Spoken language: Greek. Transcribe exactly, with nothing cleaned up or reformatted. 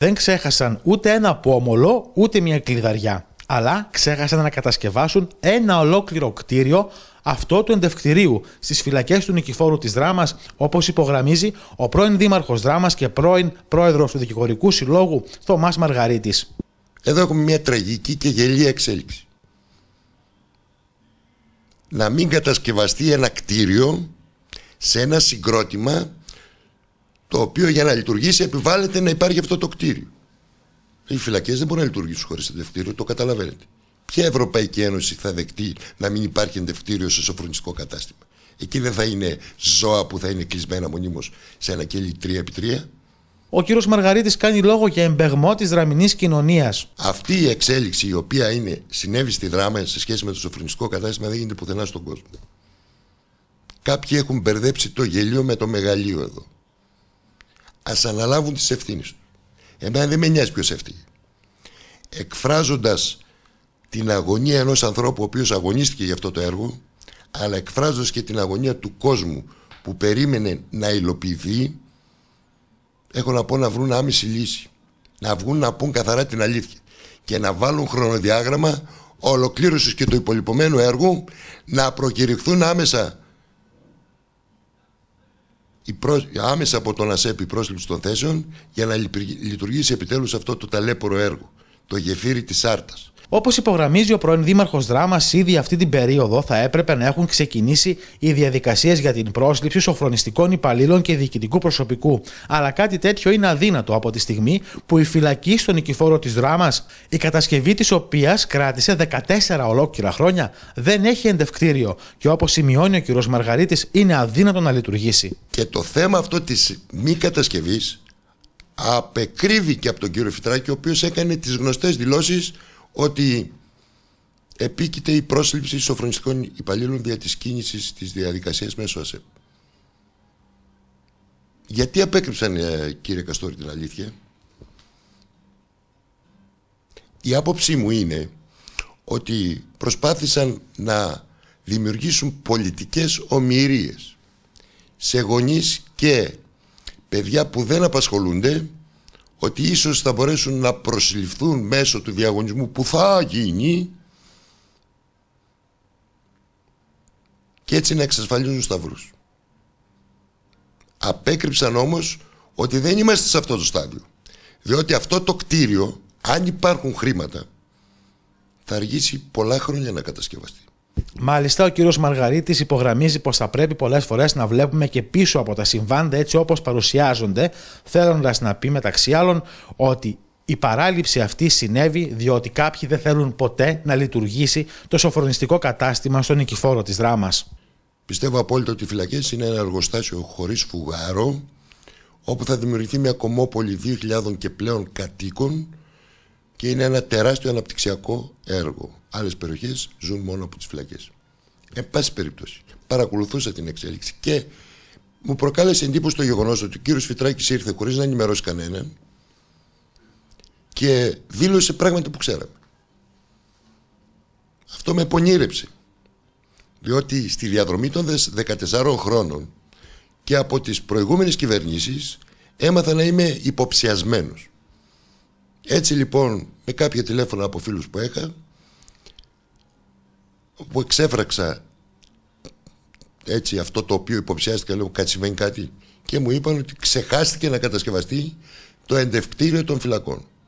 Δεν ξέχασαν ούτε ένα πόμολο, ούτε μια κλειδαριά. Αλλά ξέχασαν να κατασκευάσουν ένα ολόκληρο κτίριο, αυτό του εντευκτηρίου, στις φυλακές του Νικηφόρου της Δράμας, όπως υπογραμμίζει ο πρώην δήμαρχος Δράμας και πρώην πρόεδρος του Δικηγορικού Συλλόγου, Θωμάς Μαργαρίτης. Εδώ έχουμε μια τραγική και γελία εξέλιξη. Να μην κατασκευαστεί ένα κτίριο σε ένα συγκρότημα το οποίο για να λειτουργήσει επιβάλλεται να υπάρχει αυτό το κτίριο. Οι φυλακές δεν μπορούν να λειτουργήσουν χωρίς εντευτήριο, το καταλαβαίνετε. Ποια Ευρωπαϊκή Ένωση θα δεκτεί να μην υπάρχει εντευτήριο σε σοφρονιστικό κατάστημα? Εκεί δεν θα είναι ζώα που θα είναι κλεισμένα μονίμως σε ένα κέλι τρία επί τρία. Ο κύριος Μαργαρίτης κάνει λόγο για εμπεγμό της δραμηνής κοινωνίας. Αυτή η εξέλιξη η οποία είναι, συνέβη στη Δράμα σε σχέση με το σοφρονιστικό κατάστημα δεν γίνεται πουθενά στον κόσμο. Κάποιοι έχουν μπερδέψει το γελίο με το μεγαλείο εδώ. Ας αναλάβουν τις ευθύνες τους. Εμένα δεν με νοιάζει ποιος ευθύνη. Εκφράζοντας την αγωνία ενός ανθρώπου ο οποίος αγωνίστηκε για αυτό το έργο, αλλά εκφράζοντας και την αγωνία του κόσμου που περίμενε να υλοποιηθεί, έχω να πω να βρουν άμεση λύση. Να βγουν να πούν καθαρά την αλήθεια και να βάλουν χρονοδιάγραμμα ολοκλήρωσης και του υπολοιπωμένου έργου, να προκηρυχθούν άμεσα η προ... άμεσα από τον ΑΣΕΠ η πρόσληψη των θέσεων για να λειτουργήσει επιτέλους αυτό το ταλέπορο έργο, το γεφύρι της Άρτας. Όπως υπογραμμίζει ο πρώην δήμαρχος Δράμας, ήδη αυτή την περίοδο θα έπρεπε να έχουν ξεκινήσει οι διαδικασίες για την πρόσληψη σοφρονιστικών υπαλλήλων και διοικητικού προσωπικού. Αλλά κάτι τέτοιο είναι αδύνατο από τη στιγμή που η φυλακή στο Νικηφόρο της Δράμας, η κατασκευή της οποίας κράτησε δεκατέσσερα ολόκληρα χρόνια, δεν έχει εντευκτήριο και όπως σημειώνει ο κ. Μαργαρίτης, είναι αδύνατο να λειτουργήσει. Και το θέμα αυτό της μη κατασκευής απεκρύβει και από τον κύριο Φυτράκη, ο οποίος έκανε τις γνωστές δηλώσεις ότι επίκειται η πρόσληψη σοφρονιστικών υπαλλήλων δια της κίνησης της διαδικασίας μέσω ΑΣΕΠ. Γιατί απέκρυψαν, κύριε Καστόρη, την αλήθεια? Η άποψή μου είναι ότι προσπάθησαν να δημιουργήσουν πολιτικές ομοιρίες σε γονείς και παιδιά που δεν απασχολούνται, ότι ίσως θα μπορέσουν να προσληφθούν μέσω του διαγωνισμού που θα γίνει και έτσι να εξασφαλίζουν σταυρούς. Απέκρυψαν όμως ότι δεν είμαστε σε αυτό το στάδιο, διότι αυτό το κτίριο, αν υπάρχουν χρήματα, θα αργήσει πολλά χρόνια να κατασκευαστεί. Μάλιστα, ο κύριος Μαργαρίτης υπογραμμίζει πως θα πρέπει πολλές φορές να βλέπουμε και πίσω από τα συμβάντα έτσι όπως παρουσιάζονται, θέλοντας να πει μεταξύ άλλων ότι η παράληψη αυτή συνέβη διότι κάποιοι δεν θέλουν ποτέ να λειτουργήσει το σοφρονιστικό κατάστημα στο Νικηφόρο της Δράμας. Πιστεύω απόλυτα ότι οι φυλακές είναι ένα εργοστάσιο χωρίς φουγάρο, όπου θα δημιουργηθεί μια κομμόπολη δύο χιλιάδων και πλέον κατοίκων και είναι ένα τεράστιο αναπτυξιακό έργο. Άλλες περιοχές ζουν μόνο από τις φυλακές. Εν πάση περιπτώσει, παρακολουθούσα την εξέλιξη και μου προκάλεσε εντύπωση το γεγονός ότι ο κύριος Φυτράκης ήρθε χωρίς να ενημερώσει κανέναν και δήλωσε πράγματα που ξέραμε. Αυτό με πονήρεψε, διότι στη διαδρομή των δεκατεσσάρων χρόνων και από τις προηγούμενες κυβερνήσεις έμαθα να είμαι υποψιασμένος. Έτσι λοιπόν, με κάποια τηλέφωνα από φίλους που είχα, που εξέφραξα έτσι αυτό το οποίο υποψιάστηκα, λέω κάτι συμβαίνει κάτι, και μου είπαν ότι ξεχάστηκε να κατασκευαστεί το εντευκτήριο των φυλακών.